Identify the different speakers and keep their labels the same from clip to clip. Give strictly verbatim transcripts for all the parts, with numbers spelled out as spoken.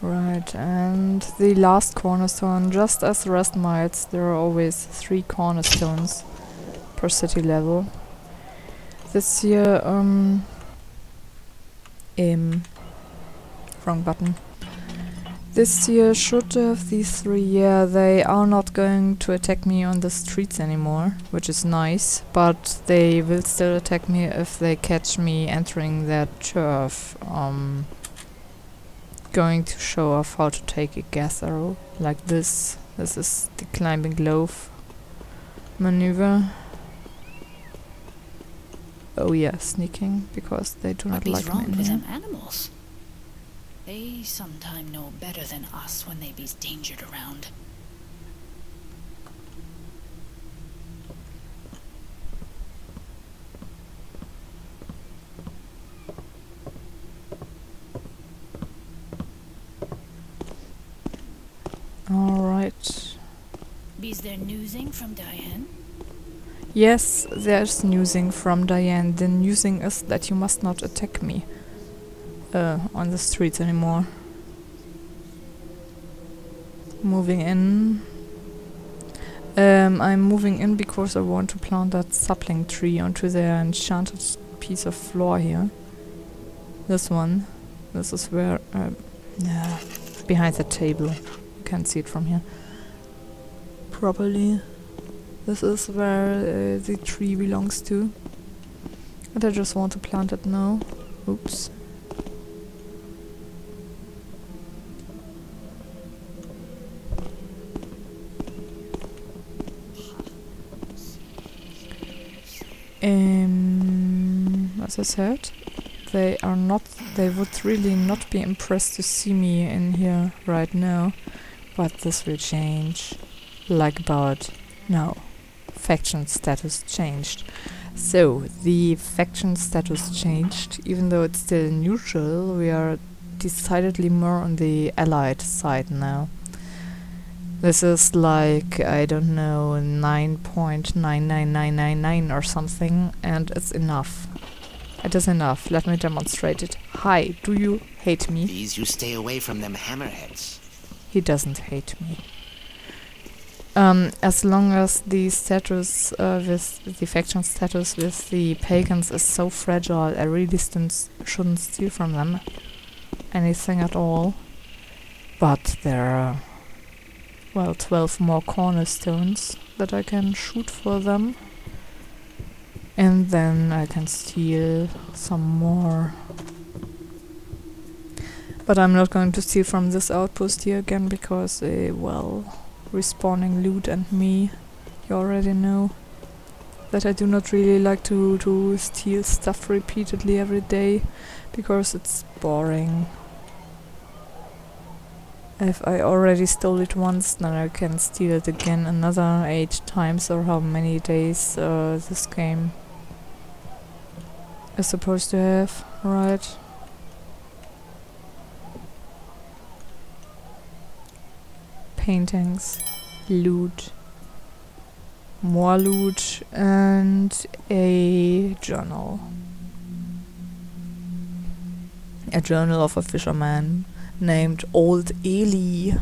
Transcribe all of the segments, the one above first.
Speaker 1: Right, and the last cornerstone, just as the rest mites, there are always three cornerstones per city level. This year, um, um, wrong button. This year should have these three, yeah, they are not going to attack me on the streets anymore, which is nice, but they will still attack me if they catch me entering their turf. Um, going to show off how to take a gas arrow, like this. This is the climbing loaf maneuver. Oh yeah, sneaking, because they do not like me in
Speaker 2: with
Speaker 1: here.
Speaker 2: them animals? They sometime know better than us when they be's dangered around.
Speaker 1: Alright.
Speaker 2: Be's there newsing from Diane?
Speaker 1: Yes, there's newsing from Diane. The newsing is that you must not attack me uh, on the streets anymore. Moving in. Um, I'm moving in because I want to plant that sapling tree onto the enchanted piece of floor here. This one. This is where... Uh, yeah, behind the table. You can't see it from here properly. This is where uh, the tree belongs to. And I just want to plant it now. Oops. Um, as I said, they are not, they would really not be impressed to see me in here right now. But this will change. Like about now. Faction status changed. So, the faction status changed. Even though it's still neutral, we are decidedly more on the allied side now. This is like, I don't know, nine point nine nine nine nine nine or something, and it's enough. It is enough. Let me demonstrate it. Hi, do you hate me?
Speaker 3: Please, you stay away from them hammerheads.
Speaker 1: He doesn't hate me. Um, as long as the status uh, with the faction status with the pagans is so fragile, I really st shouldn't steal from them anything at all. But there are, well, twelve more cornerstones that I can shoot for them. And then I can steal some more. But I'm not going to steal from this outpost here again because, uh, well... respawning loot and me, you already know that I do not really like to, to steal stuff repeatedly every day because it's boring. If I already stole it once, then I can steal it again another eight times or how many days uh, this game is supposed to have, right? Paintings, loot, more loot, and a journal. A journal of a fisherman named Old Eli,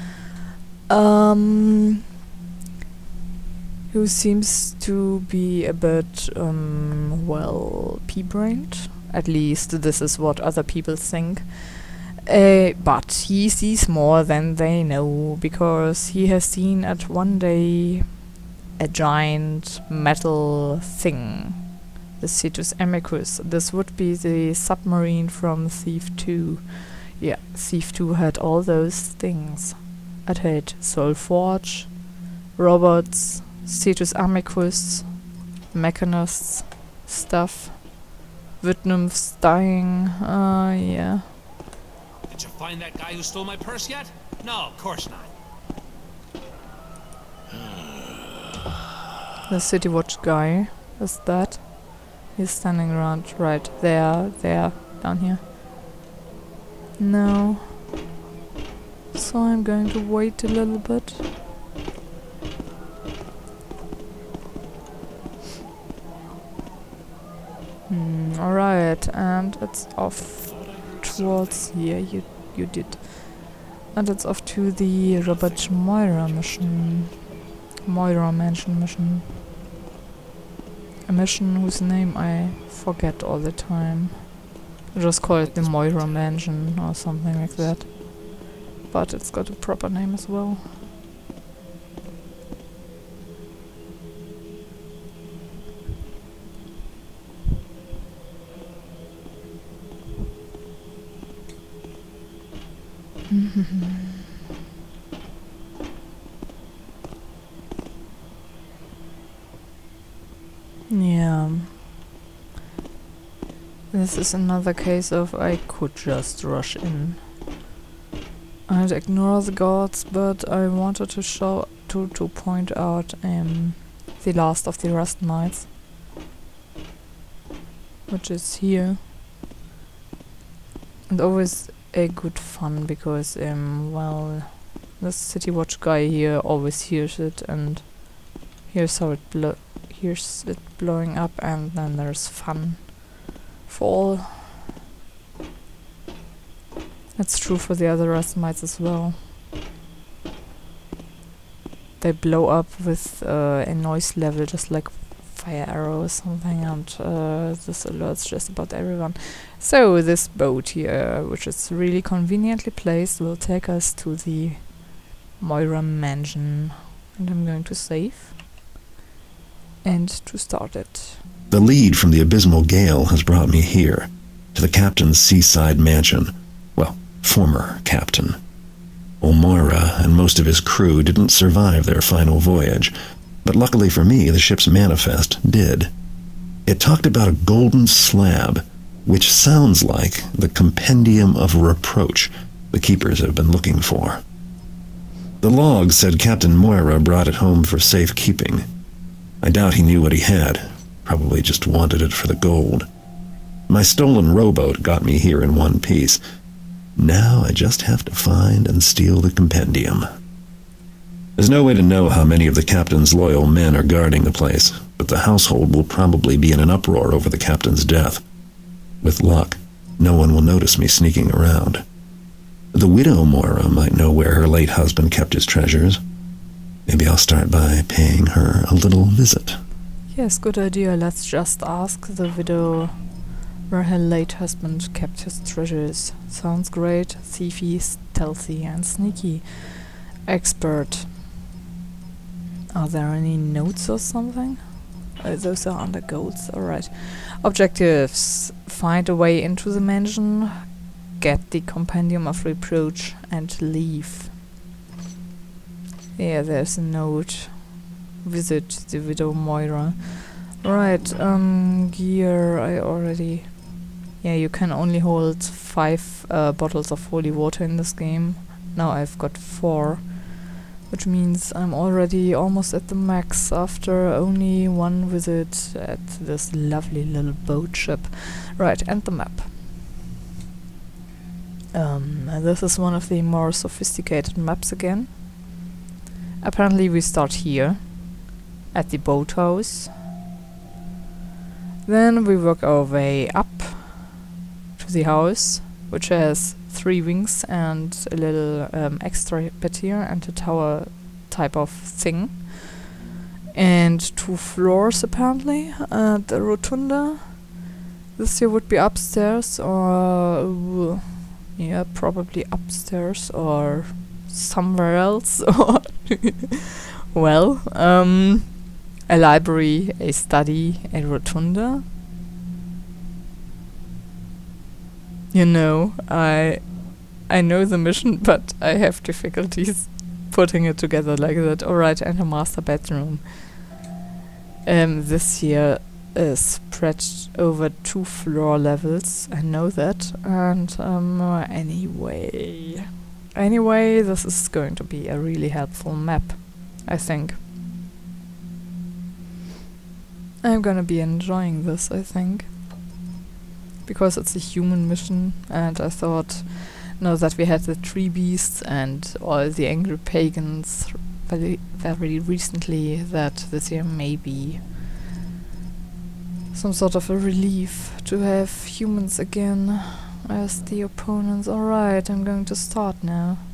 Speaker 1: um, who seems to be a bit, um, well, pea-brained. At least this is what other people think. Uh, but he sees more than they know, because he has seen at one day a giant metal thing, the Cetus Amicus. This would be the submarine from Thief two. Yeah, Thief two had all those things. It had Soul Forge, robots, Cetus Amicus, mechanists, stuff, wood nymphs dying, uh, yeah.
Speaker 4: Did you find that guy who stole my purse yet? No, of course not.
Speaker 1: The City Watch guy is that. He's standing around right there, there, down here. No. So I'm going to wait a little bit. Hmm, alright, and it's off towards here. You you did. And it's off to the Robert Moira mission. Moira Mansion mission. A mission whose name I forget all the time. I just call it the Moira Mansion or something like that. But it's got a proper name as well. Yeah. This is another case of I could just rush in and ignore the guards, but I wanted to show to to point out um the last of the Rust Knights, which is here, and always a good fun because um well, this City Watch guy here always hears it, and here's how it blo hears it blowing up, and then there's fun for all. That's true for the other Rust Knights as well. They blow up with uh, a noise level just like fire arrow or something, and uh, this alerts just about everyone. So this boat here, which is really conveniently placed, will take us to the Moira Mansion. And I'm going to save and to start it.
Speaker 5: The lead from the abysmal gale has brought me here, to the captain's seaside mansion. Well, former captain. Old Moira and most of his crew didn't survive their final voyage, but luckily for me, the ship's manifest did. It talked about a golden slab, which sounds like the compendium of reproach the keepers have been looking for. The log said Captain Moira brought it home for safekeeping. I doubt he knew what he had, probably just wanted it for the gold. My stolen rowboat got me here in one piece. Now I just have to find and steal the compendium. There's no way to know how many of the captain's loyal men are guarding the place, but the household will probably be in an uproar over the captain's death. With luck, no one will notice me sneaking around. The widow Moira might know where her late husband kept his treasures. Maybe I'll start by paying her a little visit.
Speaker 1: Yes, good idea. Let's just ask the widow where her late husband kept his treasures. Sounds great. Thiefy, stealthy, and sneaky. Expert. Are there any notes or something? Uh, those are under goals. Alright. Objectives. Find a way into the mansion, get the compendium of reproach, and leave. Yeah, there's a note. Visit the widow Moira. Right, um, gear, I already... Yeah, you can only hold five uh, bottles of holy water in this game. Now I've got four, which means I'm already almost at the max after only one visit at this lovely little boat ship. Right, and the map. Um, this is one of the more sophisticated maps again. Apparently we start here, at the boathouse. Then we work our way up to the house, which has three wings and a little um, extra bit here and a tower type of thing. And two floors apparently. Uh, the rotunda. This here would be upstairs or... Uh, yeah, probably upstairs or somewhere else. Or well, um, a library, a study, a rotunda. You know, I I know the mission, but I have difficulties putting it together like that. Alright, and a master bedroom. Um, this here is spread over two floor levels, I know that, and um, uh, anyway... Anyway, this is going to be a really helpful map, I think. I'm gonna be enjoying this, I think. Because it's a human mission, and I thought, now that we had the tree beasts and all the angry pagans very, very recently, that this year may be some sort of a relief to have humans again as the opponents. Alright, I'm going to start now.